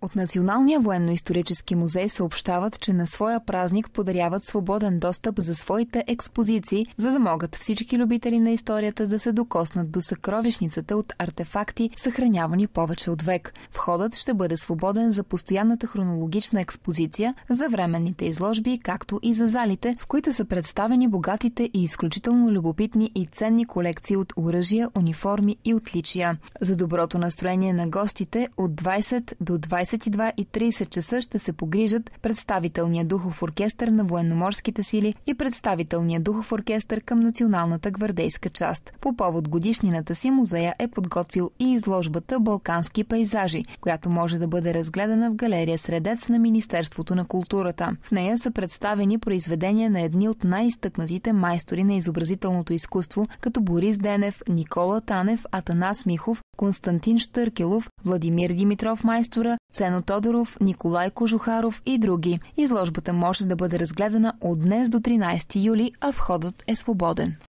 От Националния военно-исторически музей съобщават, че на своя празник подаряват свободен достъп за своите експозиции, за да могат всички любители на историята да се докоснат до съкровищницата от артефакти, съхранявани повече от век. Входът ще бъде свободен за постоянната хронологична експозиция, за временните изложби, както и за залите, в които са представени богатите и изключително любопитни и ценни колекции от оръжия, униформи и отличия. За доброто настроение на гостите от 20 до 22:30 часа ще се погрижат представителният духов оркестър на военноморските сили и представителният духов оркестър към Националната гвардейска част. По повод годишнината си музея е подготвил и изложбата «Балкански пейзажи», която може да бъде разгледана в галерия Средец на Министерството на културата. В нея са представени произведения на едни от най-изтъкнатите майстори на изобразителното изкуство, като Борис Денев, Никола Танев, Атанас Михов, Константин Щъркелов, Владимир Димитров майстора, Цено Тодоров, Николай Кожухаров и други. Изложбата може да бъде разгледана от днес до 13 юли, а входът е свободен.